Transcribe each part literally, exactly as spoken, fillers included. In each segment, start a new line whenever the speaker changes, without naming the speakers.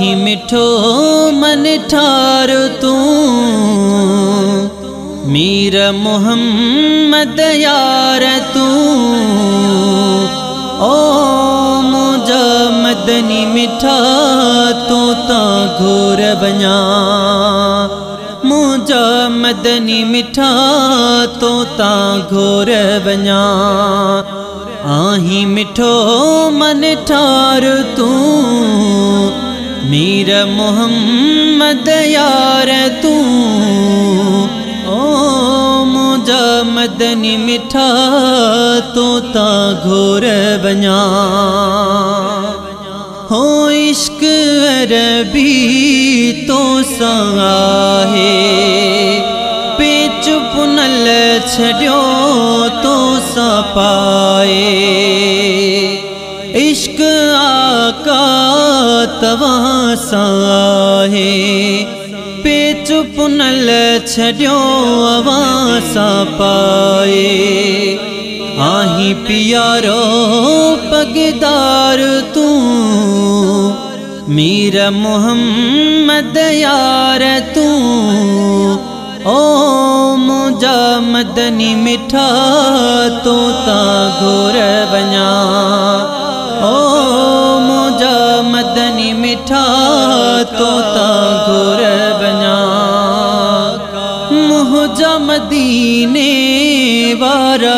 आही मिठो मन ठार तू मीर मोहम्मद यार तू ओ मुझा मदनी मिठा तू ता घोर बना मुझा मदनी मिठा तो ता घोर बना आही मिठो मन ठार तू मीर मोहम्मद यार तू ओ मुझा मदनी मिठा तो ता घोर बना हो इश्क अरबी तो साहे पे चुप नल छड़ियो तो सा पाए इश्क आका तवा साहे पे चुप नल छड़ियो अवासा पाए आही पियारो पगदार तू मीर मोहम्मद यार तू ओ मुझा मदनी मिठा तो ता घोर बना ओ मुझा मदनी मिठा तो ता घोर बना मुझा मदीने वारा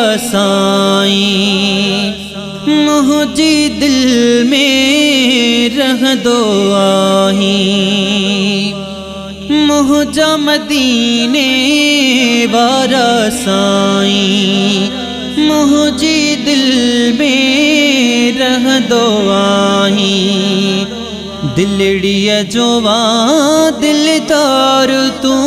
साईं मुझी दिल में रह दो आही मुझा मदीने वारा साईं मुझी दिल में रह दो आही दिलड़िया जोवा दिलदार तू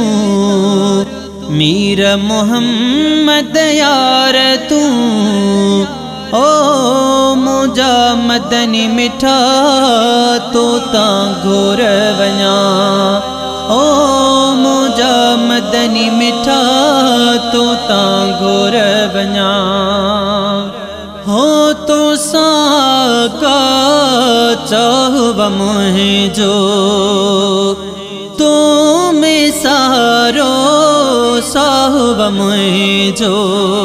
मीर मोहम्मद यार तू ओ मुझा मदनी मिठा तो ता घोर बना ओ मुझा मदनी मिठा तो ता घोर बना हो तो साका चाहवा मोहे जो तो में सारो साहब मोहे जो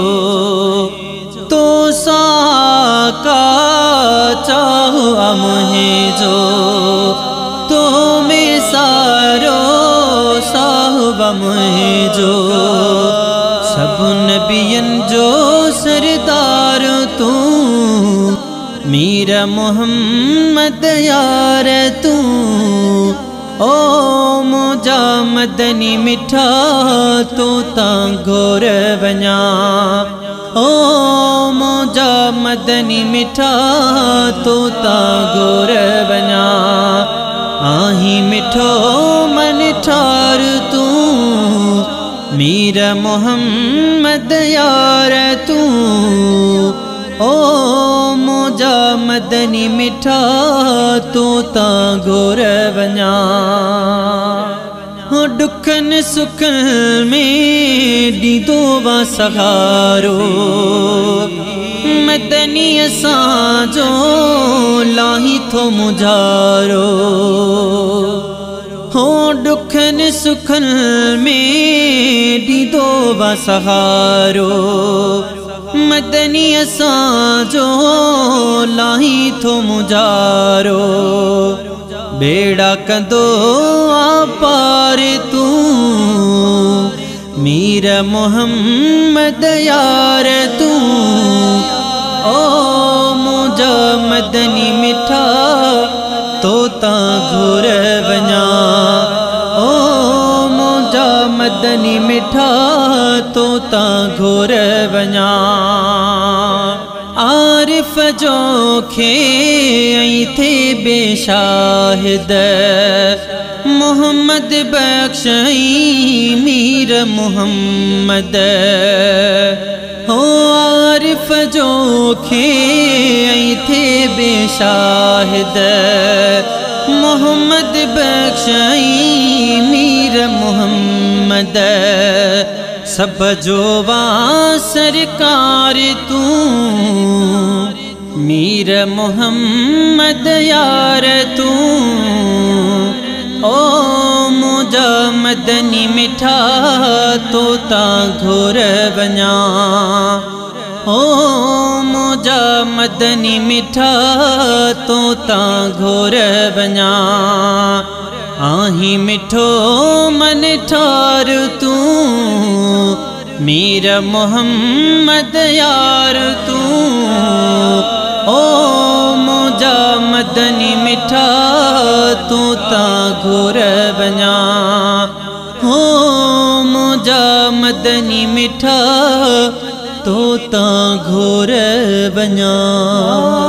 तो साका चाहवा मोहे जो तो में सारो साहब मोहे जो सब नबियन जो सरदार तू मीर मोहम्मद यार तू ओ मुझा मदनी मिठा तो ता घोर बना ओ मुझा मदनी मिठा तो ता घोर बना आही मिठो मन ठार तू मीर मोहम्मद यार तू ओ मुझा मदनी मिठा तो ता घोर बना हो दुखन सुखन में दीदो वा सहारो मदनी साजो लाही थो मुझारो हो दुखन सुखन में दीदो वा सहारो मदनी साजो लाही थो मुझारो बेड़ा कंदो आपार तू मीर मोहम्मद यार तू ओ मुझा मदनी मिठा तो ता घोर बना ओ मुझा मदनी मिठा तो ता घोर बना आरिफ जो खे आई थे बेशाहिद मोहम्मद बख्शई मीर मोहम्मद हो आरिफ जो खे आई थे बेशाहिद मोहम्मद बख्शई मीर मोहम्मद सब जोवा सरकार तू मीर मोहम्मद यार तू मदनी मिठा तोता घोर वञा ओ मुझा मदनी मिठा तोता घोर वञा आही मिठो मन ठार तू मेरा मोहम्मद यार तू ओ मुझा मदनी मिठा तोता घोर वञा ओ मुझा मदनी मिठा तोता घोर वञा।